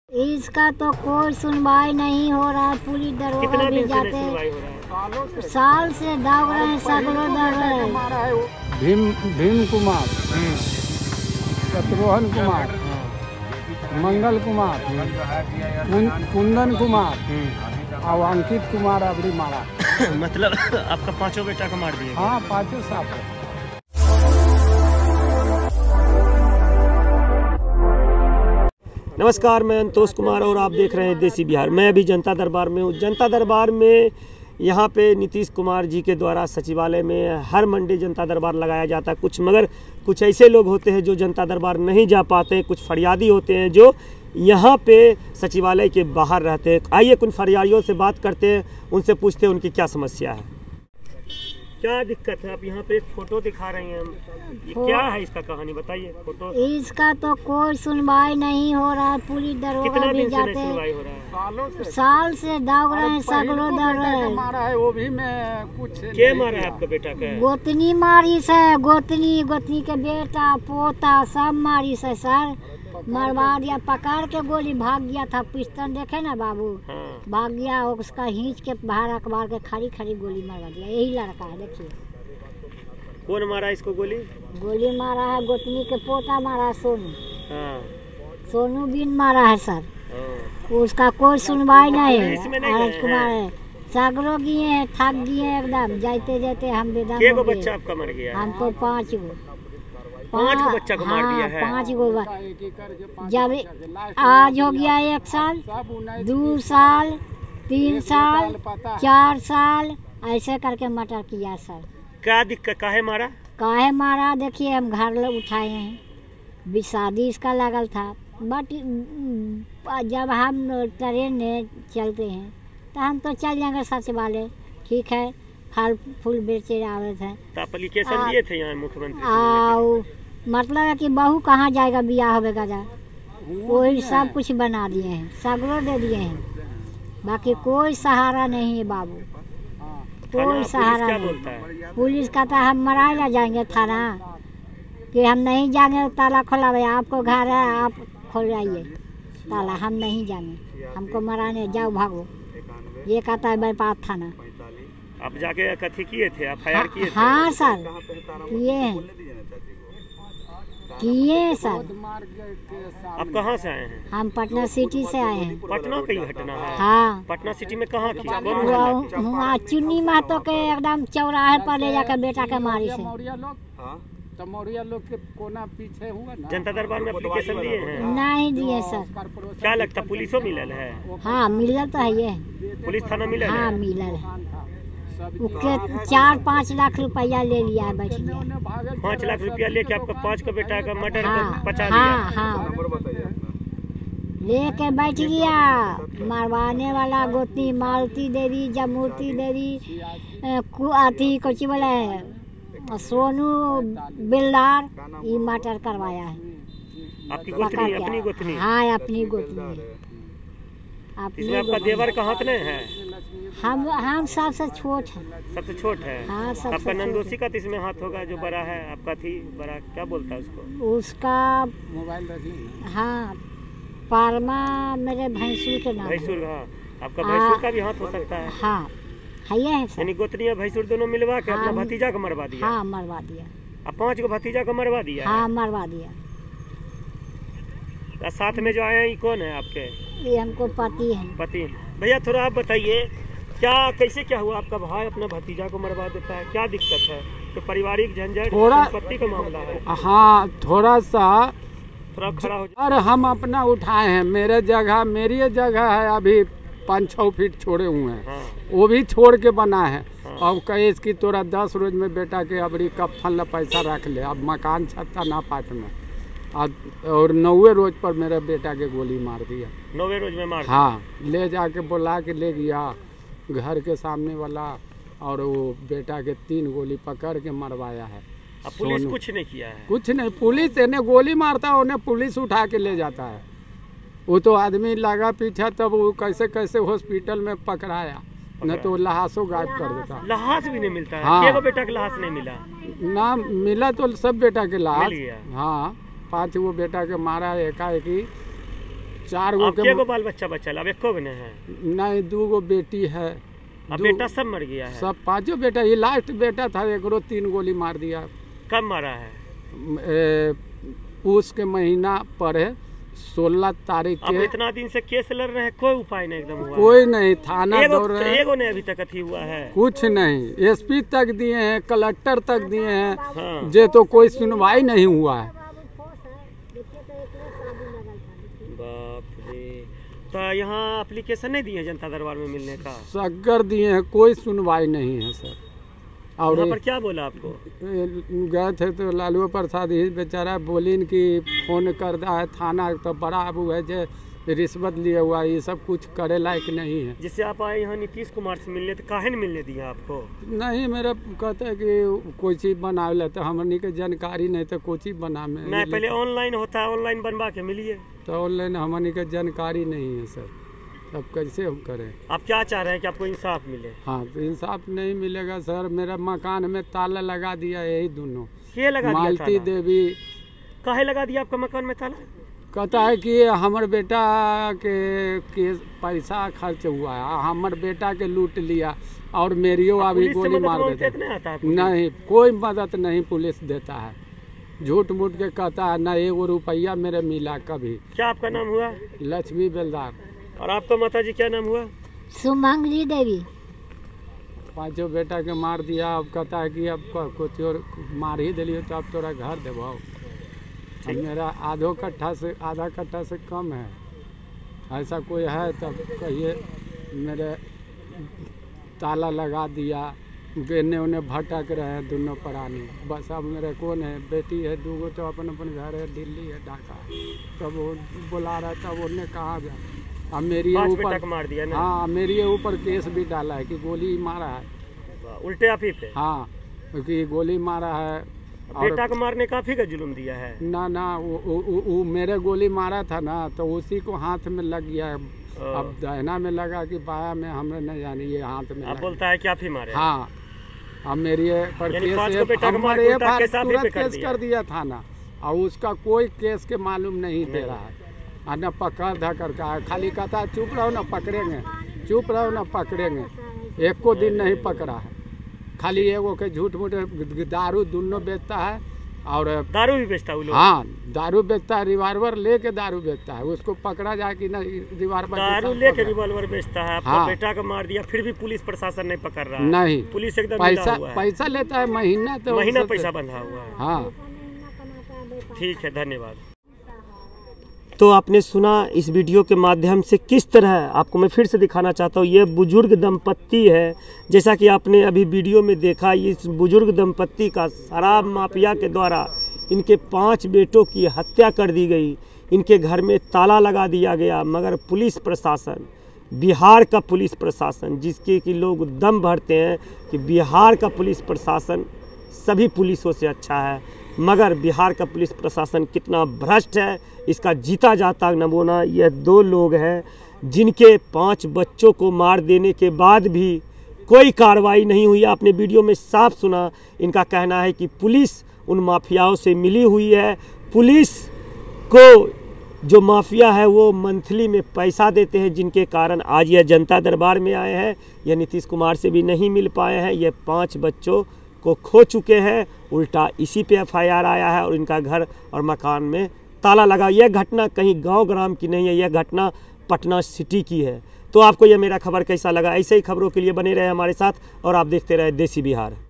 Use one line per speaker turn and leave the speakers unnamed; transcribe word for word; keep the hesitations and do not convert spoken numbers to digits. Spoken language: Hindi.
इसका तो कोई सुनवाई नहीं हो रहा है। पुलिस दरोगा भी जाते हैं, साल से दाग रहे हैं, सगड़ों दर रहे हैं।
भीम भीम कुमार, शत्रुघ्न कुमार, मंगल कुमार, कुंदन कुमार और अंकित कुमार अबरी मारा।
मतलब आपका पांचों बेटा को मार दिया?
हाँ, पांचों साथ।
नमस्कार, मैं अंतोष कुमार और आप देख रहे हैं देसी बिहार। मैं अभी जनता दरबार में हूँ। जनता दरबार में यहाँ पे नीतीश कुमार जी के द्वारा सचिवालय में हर मंडे जनता दरबार लगाया जाता है। कुछ मगर कुछ ऐसे लोग होते हैं जो जनता दरबार नहीं जा पाते हैं, कुछ फरियादी होते हैं जो यहाँ पे सचिवालय के बाहर रहते हैं। आइए कुछ फरियादियों से बात करते हैं, उनसे पूछते हैं उनकी क्या समस्या है, क्या दिक्कत है। आप यहाँ पे एक फोटो दिखा रहे हैं, ये क्या है, इसका कहानी बताइए। फोटो
इसका तो कोई सुनवाई नहीं हो रहा है। पुलिस दरोगा भी जाते हैं, साल से दाग रहे हैं, सगड़ों दर रहे हैं।
मारा है वो भी मैं कुछ
क्या मारा है आपका बेटा का?
गोतनी मारी से, गोतनी गोतनी के बेटा पोता सब मारी से सर। मरवा दिया, पकड़ के गोली भाग गया था। पिस्टल देखे ना बाबू,
हाँ।
भाग गया, उसका खींच के बाहर अखबार के खड़ी खड़ी गोली मरवा दिया। यही लड़का है, देखिए।
कौन मारा इसको गोली?
गोली मारा है गोतनी के पोता मारा है, सोनू।
हाँ।
सोनू बिन मारा है सर।
हाँ।
उसका कोई सुनवाई नहीं है।
नहीं
आरज कुमार है, सागरों गिए हैं, थक गए एकदम। जाते जाते हम बेदम हो गए।
बच्चा आपका मर गया?
हमको पाँच गो
पाँच को बच्चा को मार दिया है।
पाँच गो। जब आज हो गया एक साल, दो साल, तीन साल, चार साल, ऐसे करके मर्डर किया सर।
क्या दिक्कत, काहे मारा?
काहे मारा देखिए, हम घर उठाए हैं, भी शादी इसका लगल था। बट जब हम ट्रेन में चलते हैं तो हम तो चल जाएंगे सचिवालय, ठीक है, फल फूल बेचे आवे थे।
तो एप्लीकेशन दिए थे यहाँ मुख्यमंत्री
आओ, मतलब है कि बहू कहाँ जाएगा, बियाह होगा जा, वही सब कुछ बना दिए हैं, सगरों दे दिए हैं। बाकी कोई सहारा नहीं है बाबू, कोई सहारा नहीं। पुलिस का तो हम मराए ला जाएंगे थाना कि हम नहीं जाएंगे, ताला खोला भाई, आपको घर है आप खोल आइए ताला, हम नहीं जाएंगे, हमको मराने जाओ भागो, ये कहता है बैपात थाना।
आप जाके कथी किए थे, एफ आई आर किए थे?
हाँ सर, किए हैं, किए सर।
आप कहाँ से आए हैं?
हम पटना सिटी से आए हैं।
पटना की घटना है?
हाँ।
पटना सिटी में कहाँ की?
वहाँ चुन्नी महतो के एकदम चौराहे पर ले जाकर बेटा के मारी से।
तमौरिया लोग के कोना पीछे हुआ ना।
जनता दरबार में एप्लीकेशन दिए हैं?
नहीं दिए सर।
क्या लगता पुलिसो मिलल है?
हाँ मिलल तो है, ये
पुलिस थाना मिलल?
हाँ मिलल है। उसके चार पाँच लाख रुपया ले लिया है, बैठ गया।
पाँच लाख रुपया लेके आपका पाँच का बेटा का मर्डर
हाँ,
पचा
हाँ,
दिया?
हाँ। लेके बैठ गया, मरवाने वाला गोतनी मालती देवी, जमूर्ति देवी, अथी कोची बोला है, सोनू बिल्डार, ये मर्डर करवाया है।
आपकी गोतनी? अपनी गोतनी?
हाँ अपनी गोतनी।
इसमें आपका देवर का हाथ नहीं है?
हम हम सबसे छोट हैं।
सबसे छोट है?
हाँ, सबसे
आपका नंदोसी का इसमें हाथ होगा, जो बड़ा है आपका थी बड़ा, क्या बोलता है उसको?
उसका
मोबाइल रखी।
हाँ, पारमा मेरे भैंसुर के नाम।
भैंसुर? हाँ, आपका भैंसुर का भी हाथ हो सकता है।
हाँ है, है सर।
यानी गोतनी और भैंसुर दोनों मिलवा के
हाँ,
अपना भतीजा को मरवा दिया?
हाँ मरवा दिया।
अब पांच को भतीजा को मरवा दिया?
हाँ मरवा दिया।
साथ में जो आए हैं ये कौन है आपके?
ये हमको पति है।
पति? भैया थोड़ा आप बताइए, क्या कैसे क्या हुआ? आपका भाई अपना भतीजा को मरवा देता है, क्या दिक्कत है? तो पारिवारिक झंझट, संपत्ति का मामला है?
हाँ, थोड़ा सा
थोड़ा खड़ा हो जाए।
और हम अपना उठाए हैं, मेरे जगह मेरी जगह है, अभी पाँच छः फीट छोड़े हुए हैं।
हाँ।
वो भी छोड़ के बना है।
हाँ।
अब कहे इसकी तोरा दस रोज में बेटा के अबरी कफन ला पैसा रख ले, अब मकान छत्ता ना पात में, और नौवे रोज पर मेरे बेटा के गोली मार दिया।
नौवे रोज में मार?
हाँ, ले जाके बुला के ले गया घर के सामने वाला, और वो बेटा के तीन गोली पकड़ के मरवाया है।
अब पुलिस कुछ नहीं किया है?
कुछ नहीं, पुलिस इन्हें गोली मारता है, उन्हें पुलिस उठा के ले जाता है। वो तो आदमी लगा पीछा, तब वो कैसे कैसे हॉस्पिटल में पकड़ाया, न तो लाशों गायब कर देता।
लाश भी नहीं मिलता है?
हाँ।
क्या बेटा का लाश नहीं मिला?
ना मिला तो सब बेटा के लाश।
मिल गया?
हाँ, पाँच वो बेटा के मारा, एकाएकी चार गो
आपके
के
गो बाल बच्चा बच्चा अब एको गो नहीं है?
नहीं, दू गो बेटी है।
अब
दू-
बेटा सब मर गया है?
सब पांचों बेटा, ये लास्ट बेटा था, एकरो तीन गोली मार दिया।
कब मारा है?
ए, पूस के महीना पर है, सोलह तारीख
अब
के।
इतना दिन से केस लड़ रहे हैं, कोई उपाय नहीं एकदम हुआ?
कोई नहीं, थाना
एगो,
दौड़ रहे हैं,
एगो नहीं अभी तक अथी हुआ है?
कुछ नहीं। एसपी तक दिए हैं, कलेक्टर तक दिए हैं,
हाँ।
जे तो कोई सुनवाई नहीं हुआ है।
बाप रे, तो यहाँ एप्लीकेशन नहीं दिए जनता दरबार में मिलने का?
सगर दिए हैं, कोई सुनवाई नहीं है सर। और
यहाँ पर क्या बोला आपको?
गए थे तो लालू प्रसाद ही बेचारा बोलिन कि फोन कर दा है थाना, तो बड़ा अबू है जो रिश्वत लिए हुआ, ये सब कुछ करे लायक नहीं है।
जिससे आप आए यहाँ नीतीश कुमार से मिलने, तो काहे नहीं मिलने दिया आपको?
नहीं, मेरा कहते हैं कि कोई चीज़ बना लेते, हमनी के जानकारी नहीं तो कोई चीज़ बना में
नहीं, पहले ऑनलाइन होता है, ऑनलाइन बनवा के मिलिए।
तो ऑनलाइन हमनी के जानकारी नहीं है सर, अब कैसे हम करें?
आप क्या चाह रहे हैं कि आपको इंसाफ मिले?
हाँ, तो इंसाफ नहीं मिलेगा सर। मेरा मकान में ताला लगा दिया, यही दोनों
के लगा दिया
मालती
ताला?
देवी।
काहे लगा दिया आपका मकान में ताला?
कहता है कि हमर बेटा के, के पैसा खर्च हुआ है, हमर बेटा के लूट लिया, और मेरियो अभी
पुलिस से
गोली
मदद
मार
मांगते
देता
नहीं आता है?
है। नहीं, कोई मदद नहीं पुलिस देता है, झूठ मूठ के कहता है, ना एगो रुपया मेरे मिला कभी।
क्या आपका नाम हुआ?
लक्ष्मी बेलदार।
और आपका माता जी क्या नाम हुआ?
सुमंगली देवी।
पांचों बेटा के मार दिया, अब कहता है कि अब क- कुछ और मार ही दिलियो तो अब तोरा घर देबो। अब मेरा आधो कट्ठा से आधा कट्ठा से कम है, ऐसा कोई है तब कहिए। मेरे ताला लगा दिया, गेने उन्हें भटक रहे हैं दोनों प्राणी। बस अब मेरे कौन है, बेटी है दूगो, तो अपन अपन घर है, दिल्ली है, ढाका। तब वो बुला रहा था, उन्हें कहाँ जा। अब मेरी
पांच बेटा
ऊपर
को मार दिया ना?
हाँ, मेरे ऊपर केस भी डाला है कि गोली मारा है।
उल्टे आप ही पे?
हाँ, क्योंकि गोली मारा है। और
बेटा को मारने का आप ही का जुल्म दिया है?
ना ना, वो, वो, वो, वो मेरे गोली मारा था ना, तो उसी को हाथ में लग गया। अब दहना में लगा कि बाया में, हमें नहीं जानी, ये हाथ में
आप
लगा।
बोलता है कि आप ही मारे?
हाँ, अब मेरी ये पर
यानी
केस
पांच को बेटा को मार
हमारे
के
ये
उल्टा
बार
केस आप ही पे
तुरंत
कर
केस
दिया।
कर दिया थाना, और उसका कोई केस के मालूम नहीं दे रहा है। और न पकड़ धकर का है, खाली कहता है चुप रहो ना पकड़ेंगे, चुप रहो ना पकड़ेंगे। एक को दिन नहीं पकड़ा है, खाली एगो के झूठ मूठ दारू दोनों बेचता है। और
दारू भी बेचता है वो लोग?
हाँ, दारू बेचता है, रिवाल्वर लेके दारू बेचता है। उसको पकड़ा जाए कि ना, रिवाल्वर
दारू लेके रिवॉल्वर बेचता है। आपका
हाँ।
बेटा को मार दिया, फिर भी पुलिस प्रशासन नहीं पकड़ रहा है?
नहीं,
पुलिस एकदम
पैसा
मिला हुआ है?
पैसा लेता है महीना, तो
महीना
उससे-
पैसा बंधा हुआ है?
हाँ।
ठीक है, धन्यवाद। तो आपने सुना इस वीडियो के माध्यम से किस तरह, आपको मैं फिर से दिखाना चाहता हूँ, ये बुजुर्ग दंपत्ति है। जैसा कि आपने अभी वीडियो में देखा, इस बुजुर्ग दंपत्ति का शराब माफिया के द्वारा इनके पांच बेटों की हत्या कर दी गई, इनके घर में ताला लगा दिया गया। मगर पुलिस प्रशासन, बिहार का पुलिस प्रशासन, जिसके कि लोग दम भरते हैं कि बिहार का पुलिस प्रशासन सभी पुलिसों से अच्छा है, मगर बिहार का पुलिस प्रशासन कितना भ्रष्ट है, इसका जीता जाता नमूना यह दो लोग हैं, जिनके पांच बच्चों को मार देने के बाद भी कोई कार्रवाई नहीं हुई। आपने वीडियो में साफ सुना, इनका कहना है कि पुलिस उन माफियाओं से मिली हुई है। पुलिस को जो माफिया है वो मंथली में पैसा देते हैं, जिनके कारण आज यह जनता दरबार में आए हैं। यह नीतीश कुमार से भी नहीं मिल पाए हैं, यह पाँच बच्चों को खो चुके हैं। उल्टा इसी पे एफ आई आर आया है और इनका घर और मकान में ताला लगा। यह घटना कहीं गांव ग्राम की नहीं है, यह घटना पटना सिटी की है। तो आपको यह मेरा खबर कैसा लगा? ऐसे ही खबरों के लिए बने रहे हमारे साथ और आप देखते रहे देसी बिहार।